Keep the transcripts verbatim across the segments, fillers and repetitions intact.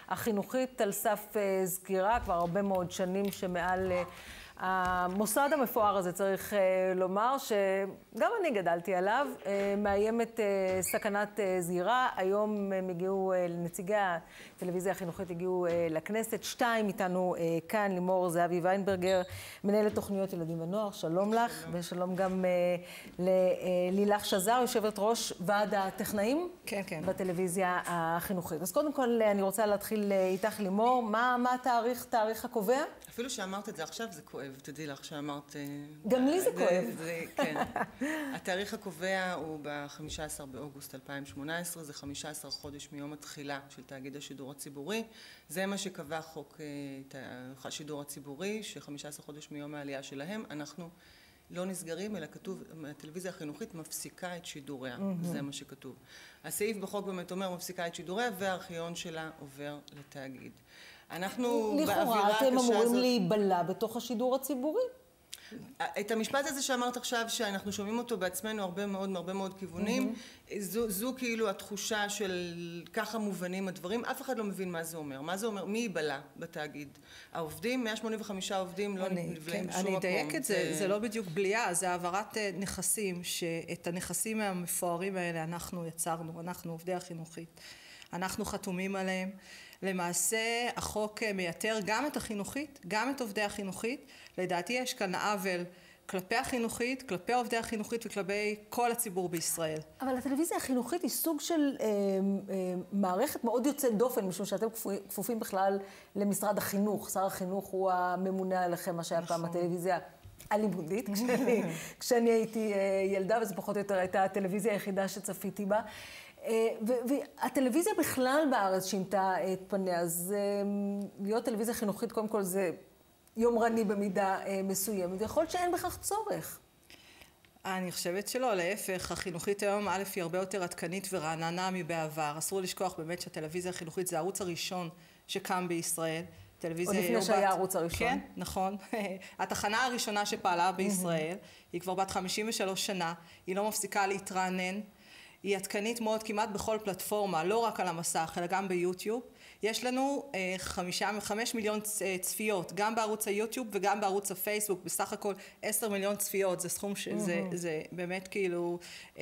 החינוכית על סף סגירה, כבר הרבה מאוד שנים שמעל המוסד המפואר הזה, צריך לומר, שגם אני גדלתי עליו, מאיימת סכנת סגירה. היום הם הגיעו, נציגי הטלוויזיה החינוכית הגיעו לכנסת. שתיים איתנו כאן, לימור זהבי ויינברגר, מנהלת תוכניות ילדים ונוער, שלום לך, שלום. ושלום גם ללילך שזר, יושבת ראש ועד הטכנאים כן, כן. בטלוויזיה החינוכית. אז קודם כל אני רוצה להתחיל איתך, לימור, מה, מה התאריך, תאריך הקובע? אפילו שאמרת את זה עכשיו, זה כואב. תדעי לך שאמרת... גם לי זה כואב. זה, כן. התאריך הקובע הוא ב-חמישה עשר באוגוסט אלפיים שמונה עשרה, זה חמישה עשר חודש מיום התחילה של תאגיד השידור הציבורי. זה מה שקבע חוק השידור הציבורי, ש-חמישה עשר חודש מיום העלייה שלהם. אנחנו לא נסגרים, אלא כתוב, הטלוויזיה החינוכית מפסיקה את שידוריה. Mm-hmm. זה מה שכתוב. הסעיף בחוק באמת אומר, מפסיקה את שידוריה, והארכיון שלה עובר לתאגיד. אנחנו לכאורה, אתם אמורים להיבלע בתוך השידור הציבורי. את המשפט הזה שאמרת עכשיו, שאנחנו שומעים אותו בעצמנו הרבה מאוד, מהרבה מאוד כיוונים, mm-hmm. זו, זו כאילו התחושה של ככה מובנים הדברים, אף אחד לא מבין מה זה אומר. מה זה אומר? מי ייבלע בתאגיד? העובדים, מאה שמונים וחמישה עובדים לא נבלעים בשום מקום. אני אדייק את זה, זה לא בדיוק בליעה, זה העברת נכסים, שאת הנכסים המפוארים האלה אנחנו יצרנו, אנחנו עובדי החינוכית. אנחנו חתומים עליהם. למעשה החוק מייתר גם את החינוכית, גם את עובדי החינוכית. לדעתי יש כאן עוול כלפי החינוכית, כלפי עובדי החינוכית וכלפי כל הציבור בישראל. אבל הטלוויזיה החינוכית היא סוג של אה, אה, מערכת מאוד יוצאת דופן, משום שאתם כפופים בכלל למשרד החינוך. שר החינוך הוא הממונה עליכם, מה שהיה פעם הטלוויזיה הלימודית, כשאני, כשאני הייתי ילדה, וזה פחות או יותר הייתה הטלוויזיה היחידה שצפיתי בה. והטלוויזיה בכלל בארץ שינתה את פניה, אז להיות טלוויזיה חינוכית, קודם כל זה יומרני במידה מסוימת, ויכול להיות שאין בכך צורך. אני חושבת שלא, להפך, החינוכית היום א' היא הרבה יותר עדכנית ורעננה מבעבר. אסור לשכוח באמת שהטלוויזיה החינוכית זה הערוץ הראשון שקם בישראל. עוד לפני שהיה הערוץ הראשון. כן, נכון. התחנה הראשונה שפעלה בישראל, היא כבר בת חמישים ושלוש שנה, היא לא מפסיקה להתרענן, היא עדכנית מאוד כמעט בכל פלטפורמה, לא רק על המסך, אלא גם ביוטיוב. יש לנו חמישה, חמש מיליון צפיות, גם בערוץ היוטיוב וגם בערוץ הפייסבוק, בסך הכל עשר מיליון צפיות, זה סכום שזה זה באמת כאילו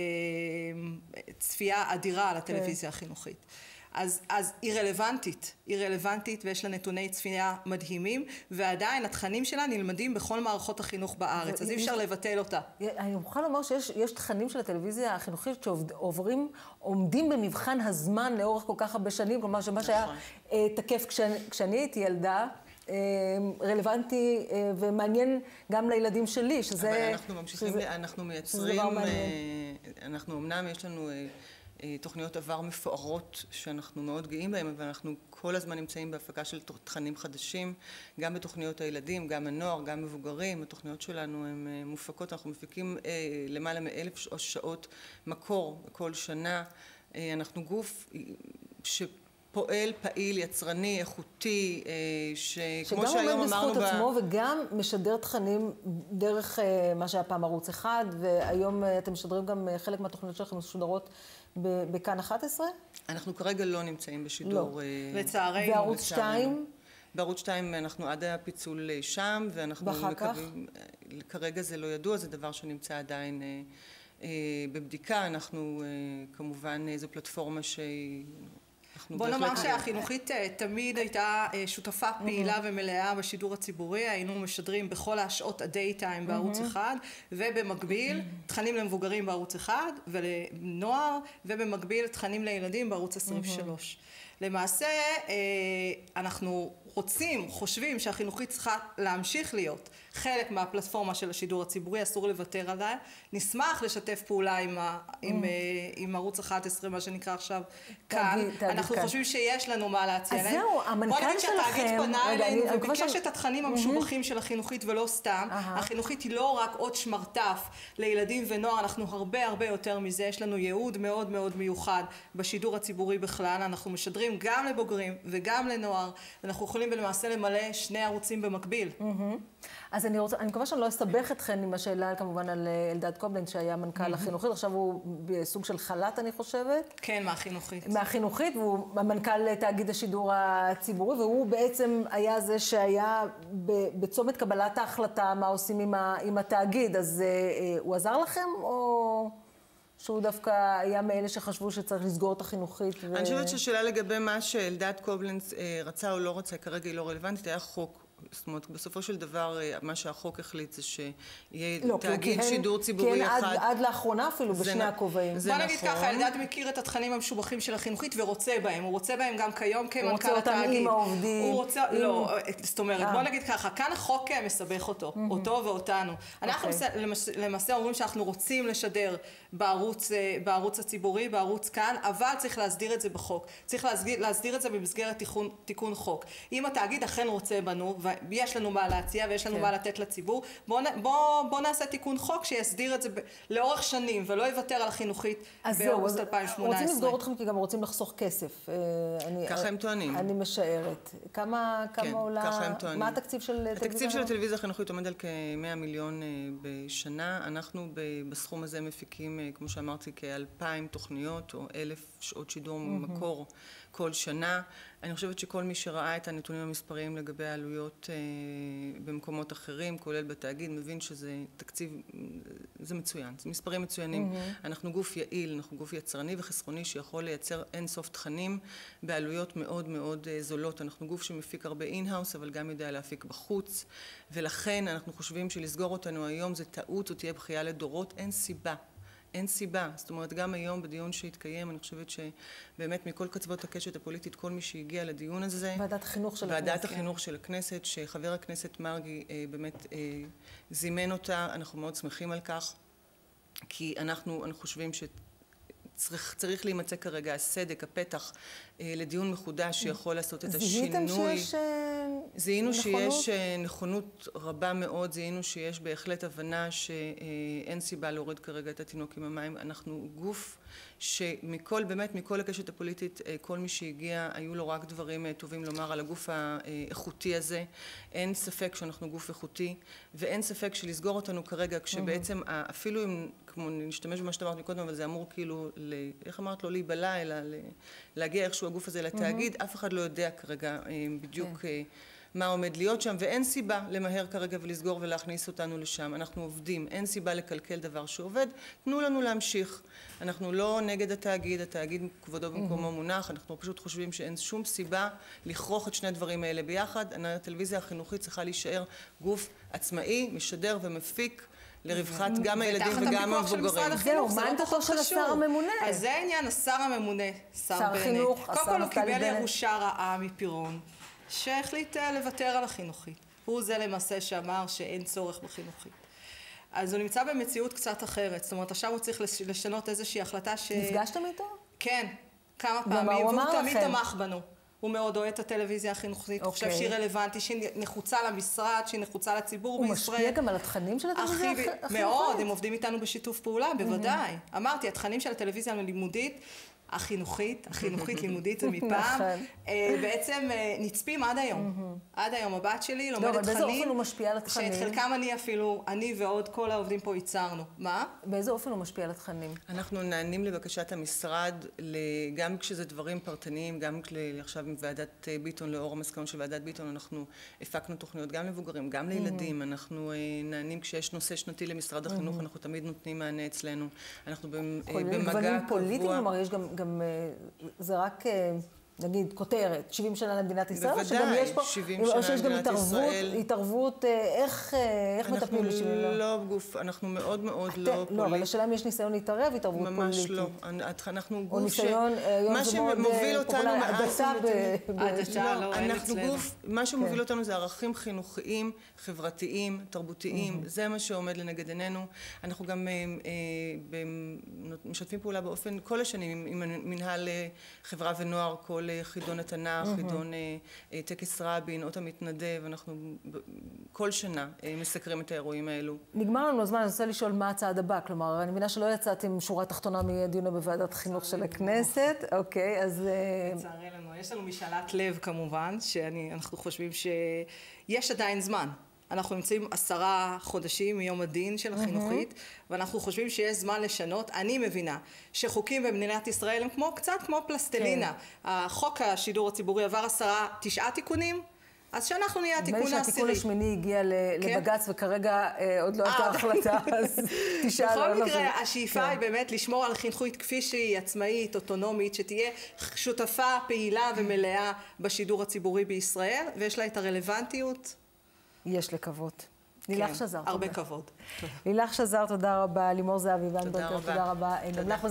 צפייה אדירה על הטלוויזיה החינוכית. אז, אז היא רלוונטית, היא רלוונטית ויש לה נתוני צפייה מדהימים, ועדיין התכנים שלה נלמדים בכל מערכות החינוך בארץ, אז אי אפשר לבטל אותה. אני מוכרחה לומר שיש יש תכנים של הטלוויזיה החינוכית שעוברים, עומדים במבחן הזמן לאורך כל כך הרבה שנים, כלומר שמה שהיה תקף כשאני, כשאני הייתי ילדה, רלוונטי ומעניין גם לילדים שלי, שזה... אבל אנחנו ממשיכים, שזה, אנחנו מייצרים, אנחנו אמנם יש לנו... תוכניות עבר מפוארות שאנחנו מאוד גאים בהם, אבל אנחנו כל הזמן נמצאים בהפקה של תכנים חדשים, גם בתוכניות הילדים, גם הנוער, גם מבוגרים. התוכניות שלנו הן מופקות, אנחנו מפיקים למעלה מאלף שעות מקור כל שנה. אנחנו גוף שפועל, פעיל, יצרני, איכותי, שכמו שהיום אמרנו... שגם עומד בזכות עצמו וגם משדר תכנים דרך מה שהיה פעם ערוץ אחד, והיום אתם משדרים גם חלק מהתוכניות שלכם משודרות בכאן אחת עשרה? אנחנו כרגע לא נמצאים בשידור. לא, לצערנו. וערוץ שתיים? בערוץ שתיים אנחנו עד הפיצול שם, ואנחנו מקווים, כרגע זה לא ידוע, זה דבר שנמצא עדיין בבדיקה. אנחנו כמובן, זו פלטפורמה שהיא... בוא נאמר שהחינוכית תמיד הייתה שותפה פעילה ומלאה בשידור הציבורי, היינו משדרים בכל השעות הדייטיים בערוץ אחד, ובמקביל תכנים למבוגרים בערוץ אחד ולנוער, ובמקביל תכנים לילדים בערוץ עשרים ושלוש. למעשה אנחנו רוצים, חושבים שהחינוכית צריכה להמשיך להיות חלק מהפלטפורמה של השידור הציבורי, אסור לוותר עליה. נשמח לשתף פעולה עם, ה, עם, עם ערוץ אחת עשרה, מה שנקרא עכשיו כאן. אנחנו חושבים שיש לנו מה להציע להם. אז זהו, המנכ"ל שלכם... בוא נגיד שהתאגיד פנה אלינו וביקש את התכנים המשובחים של החינוכית ולא סתם. החינוכית היא לא רק עוד שמרטף לילדים ונוער, אנחנו הרבה הרבה יותר מזה. יש לנו ייעוד מאוד מאוד מיוחד בשידור הציבורי בכלל. אנחנו משדרים משדרים גם לבוגרים וגם לנוער, ואנחנו יכולים למעשה למלא שני ערוצים במקביל. אז אני רוצה, אני מקווה שאני לא אסבך אתכן עם השאלה כמובן על אלדד קובלנץ, שהיה מנכ"ל החינוכית, עכשיו הוא בסוג של חל"ת, אני חושבת. כן, מהחינוכית. מהחינוכית, והוא מנכ"ל תאגיד השידור הציבורי, והוא בעצם היה זה שהיה בצומת קבלת ההחלטה מה עושים עם, ה, עם התאגיד. אז הוא עזר לכם, או שהוא דווקא היה מאלה שחשבו שצריך לסגור את החינוכית? ו... אני חושבת שהשאלה לגבי מה שאלדד קובלנץ רצה או לא רצה, כרגע היא לא רלוונטית, היה חוק. זאת אומרת, בסופו של דבר, מה שהחוק החליט זה שיהיה לא, תאגיד שידור ציבורי כן, אחד. עד, עד לאחרונה אפילו, בשני נ... הכובעים. בוא נגיד נכון. ככה, אלדד מכיר את התכנים המשובחים של החינוכית ורוצה בהם. הוא רוצה בהם גם כיום כמנכ"ל התאגיד. הוא רוצה אותם עם העובדים. הוא רוצה, עם... לא, זאת אומרת, בוא נגיד ככה, כאן החוק מסבך אותו, mm-hmm. אותו ואותנו. אנחנו okay. למש... למעשה אומרים שאנחנו רוצים לשדר בערוץ, בערוץ הציבורי, בערוץ כאן, אבל צריך להסדיר את זה בחוק. צריך להסדיר, להסדיר את זה במסגרת תיקון, תיקון חוק. אם התאגיד אכן רוצה בנו, ויש לנו מה להציע ויש לנו כן. מה לתת לציבור, בוא, בוא, בוא נעשה תיקון חוק שיסדיר את זה ב, לאורך שנים, ולא יוותר על החינוכית באוגוסט אלפיים שמונה עשרה. רוצים לסגור אתכם כי גם רוצים לחסוך כסף. אני, ככה הם טוענים. אני משערת. כמה, כמה כן, עולה, ככה הם טוענים. מה התקציב של טלוויזיה? התקציב של הטלוויזיה החינוכית עומד על כ-מאה מיליון בשנה. אנחנו בסכום הזה מפיקים, כמו שאמרתי, כאלפיים תוכניות או אלף שעות שידור ממקור כל שנה. אני חושבת שכל מי שראה את הנתונים המספריים לגבי העלויות אה, במקומות אחרים, כולל בתאגיד, מבין שזה תקציב, זה מצוין, זה מספרים מצוינים. Mm-hmm. אנחנו גוף יעיל, אנחנו גוף יצרני וחסכוני שיכול לייצר אין סוף תכנים בעלויות מאוד מאוד אה, זולות. אנחנו גוף שמפיק הרבה אין-האוס, אבל גם יודע להפיק בחוץ, ולכן אנחנו חושבים שלסגור אותנו היום זה טעות, או תהיה בכייה לדורות, אין סיבה. אין סיבה. זאת אומרת, גם היום בדיון שהתקיים, אני חושבת שבאמת מכל קצוות הקשת הפוליטית, כל מי שהגיע לדיון הזה, ועדת החינוך של הכנסת. ועדת החינוך של הכנסת, שחבר הכנסת מרגי אה, באמת אה, זימן אותה, אנחנו מאוד שמחים על כך, כי אנחנו, אנחנו חושבים שצריך צריך להימצא כרגע הסדק, הפתח, אה, לדיון מחודש שיכול לעשות את השינוי. זיהיתם שיש זיהינו נכונות? שיש נכונות רבה מאוד, זיהינו שיש בהחלט הבנה שאין סיבה להוריד כרגע את התינוק עם המים. אנחנו גוף שמכל, באמת מכל הקשת הפוליטית, כל מי שהגיע, היו לו רק דברים טובים לומר על הגוף האיכותי הזה. אין ספק שאנחנו גוף איכותי, ואין ספק שלסגור אותנו כרגע, כשבעצם אפילו אם, כמו נשתמש במה שאתה אמרת מקודם, אבל זה אמור כאילו, איך אמרת, לא להיבלה, אלא להגיע איכשהו הגוף הזה לתאגיד, אף אחד לא יודע כרגע בדיוק מה עומד להיות שם, ואין סיבה למהר כרגע ולסגור ולהכניס אותנו לשם. אנחנו עובדים, אין סיבה לקלקל דבר שעובד, תנו לנו להמשיך. אנחנו לא נגד התאגיד, התאגיד כבודו במקומו מונח, אנחנו פשוט חושבים שאין שום סיבה לכרוך את שני הדברים האלה ביחד. הטלוויזיה החינוכית צריכה להישאר גוף עצמאי, משדר ומפיק, לרווחת גם הילדים וגם המבוגרים. זהו, מה עמדתו של השר הממונה? אז זה העניין, השר הממונה, שר בנט. קודם כל הוא קיבל ירושה רעה מפירון, שהחליט לוותר על החינוכית. הוא זה למעשה שאמר שאין צורך בחינוכית. אז הוא נמצא במציאות קצת אחרת. זאת אומרת, עכשיו הוא צריך לשנות איזושהי החלטה ש... נפגשתם איתו? כן, כמה פעמים, והוא תמיד תמך בנו. הוא מאוד אוהב את הטלוויזיה החינוכית, הוא חושב שהיא רלוונטית, שהיא נחוצה למשרד, שהיא נחוצה לציבור בישראל. הוא משפיע גם על התכנים של הטלוויזיה החינוכית? מאוד, הם עובדים איתנו בשיתוף פעולה, בוודאי. אמרתי, התכנים של הטלוויזיה הלימודית, החינוכית, החינוכית לימודית זה מפעם, בעצם נצפים עד היום. עד היום הבת שלי לומדת תכנים. באיזה אופן הוא משפיע על התכנים? שאת חלקם אני אפילו, אני ועוד כל העובדים פה ייצרנו. מה? באיזה אופן הוא משפיע על התכנים? אנחנו נענים לבקשת המשרד, גם כשזה דברים פרטניים, גם עכשיו עם ועדת ביטון, לאור המסקנות של ועדת ביטון, אנחנו הפקנו תוכניות גם למבוגרים, גם לילדים. אנחנו נענים כשיש נושא שנתי למשרד החינוך, אנחנו תמיד נותנים מענה אצלנו. אנחנו במגע קבוע. גם זה רק, נגיד, כותרת, שבעים שנה למדינת ישראל, בוודאי, שבעים שנה למדינת ישראל. התערבות, איך מטפלים ל-שבעים שנה? אנחנו לא גוף, אנחנו מאוד מאוד לא פוליטי. לא, אבל השאלה אם יש ניסיון להתערב, התערבות פוליטית. ממש לא. אנחנו או גוף ש... ניסיון, היום זה מאוד פופולרי, הדתה ב... אנחנו גוף, מה שמוביל אותנו זה ערכים חינוכיים, חברתיים, תרבותיים, זה מה שעומד לנגד עינינו. אנחנו גם משתפים פעולה באופן כל השנים עם מנהל חברה ונוער, כל חידון התנ"ך, חידון טקס רבין, אות המתנדב, אנחנו כל שנה מסקרים את האירועים האלו. נגמר לנו הזמן, אני רוצה לשאול מה הצעד הבא, כלומר, אני מבינה שלא יצאתם שורה תחתונה מהדיון בוועדת חינוך של הכנסת, אוקיי, אז... לצערי לנו, יש לנו משאלת לב כמובן, שאנחנו חושבים שיש עדיין זמן. אנחנו נמצאים עשרה חודשים מיום הדין של החינוכית, ואנחנו חושבים שיש זמן לשנות. אני מבינה שחוקים במדינת ישראל הם כמו, קצת כמו פלסטלינה. החוק השידור הציבורי עבר עשרה, תשעה תיקונים, אז שאנחנו נהיה התיקון העשירי. נדמה לי שהתיקון השמיני הגיע לבג"ץ, וכרגע עוד לא הייתה החלטה, אז תשעה לא... בכל מקרה, השאיפה היא באמת לשמור על חינוכית כפי שהיא עצמאית, אוטונומית, שתהיה שותפה, פעילה ומלאה בשידור הציבורי בישראל, ויש לה את הרלוונטיות. יש לקוות. לילך שזר. הרבה כבוד. לילך שזר, תודה רבה. לימור זהבי ואנדרטר, תודה רבה.